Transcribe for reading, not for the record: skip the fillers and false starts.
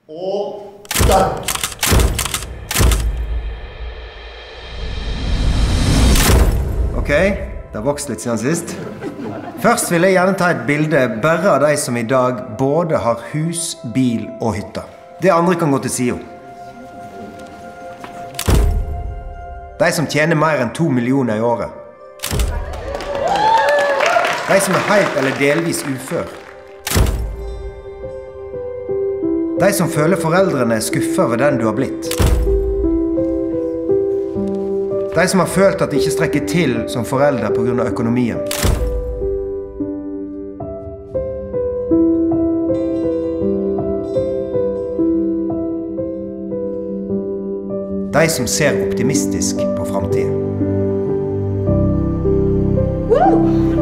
Og start! Ok, det har vokst litt siden sist. Først vil jeg gjerne ta et bilde bare av de som i dag både har hus, bil og hytte. Det andre kan gå til siden. De som tjener mer enn 2 millioner i året. De som er helt eller delvis ufør. De som føler foreldrene er skuffet over den du har blitt. De som har følt at de ikke strekker til som foreldre på grunn av økonomien. De som ser optimistisk på fremtiden.